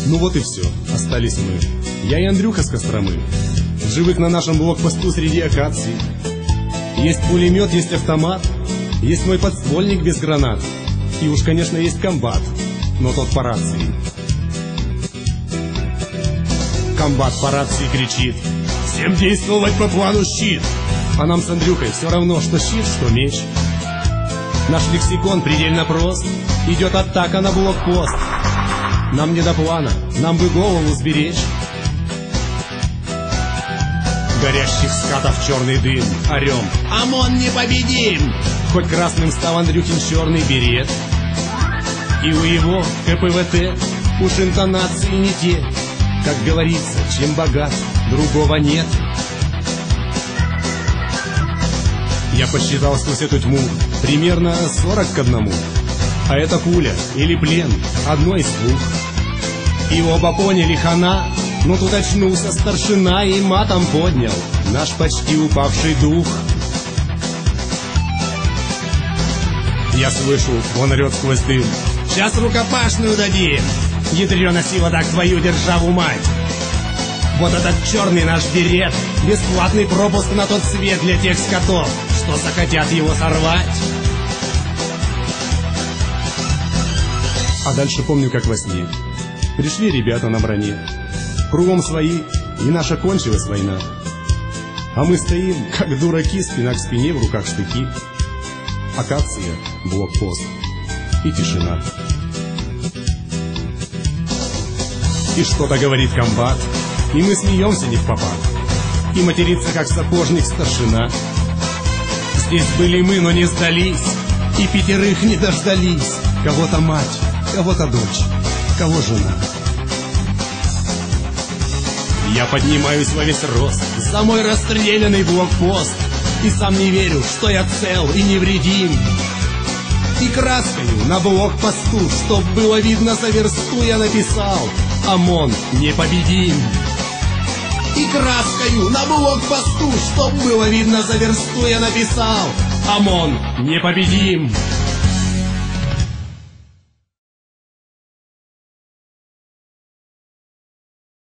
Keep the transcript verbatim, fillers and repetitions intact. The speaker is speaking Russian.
Ну вот и все, остались мы. Я и Андрюха с Костромы. Живых на нашем блокпосту среди акаций. Есть пулемет, есть автомат, есть мой подствольник без гранат. И уж, конечно, есть комбат, но тот по рации. Комбат по рации кричит: всем действовать по плану щит. А нам с Андрюхой все равно, что щит, что меч. Наш лексикон предельно прост. Идет атака на блокпост. Нам не до плана, нам бы голову сберечь. Горящих скатов черный дым, орем: ОМОН непобедим! Хоть красным стал Андрюхин черный берет. И у его ка пэ вэ тэ уж интонации не те. Как говорится, чем богат, другого нет. Я посчитал сквозь эту тьму примерно сорок к одному. А это пуля или плен, одно из двух. И оба поняли хана, но тут очнулся старшина и матом поднял наш почти упавший дух. Я слышу, он орет сквозь дым: сейчас рукопашную дадим! Ядрёна сила, так твою державу мать! Вот этот черный наш берет, бесплатный пропуск на тот свет для тех скотов, что захотят его сорвать. А дальше помню, как во сне. Пришли ребята на броне. Кругом свои, и наша кончилась война. А мы стоим, как дураки, спина к спине, в руках штыки. Акация, блокпост и тишина. И что-то говорит комбат, и мы смеемся не впопад. И матерится, как сапожник старшина. Здесь были мы, но не сдались, и пятерых не дождались. Кого-то мать, кого-то дочь, кого жена. Я поднимаюсь во весь рост за мой расстрелянный блокпост, и сам не верю, что я цел и невредим. И краскою на блокпосту, чтоб было видно за версту, я написал: ОМОН непобедим. И краскою на блокпосту, чтоб было видно за версту, я написал: ОМОН непобедим.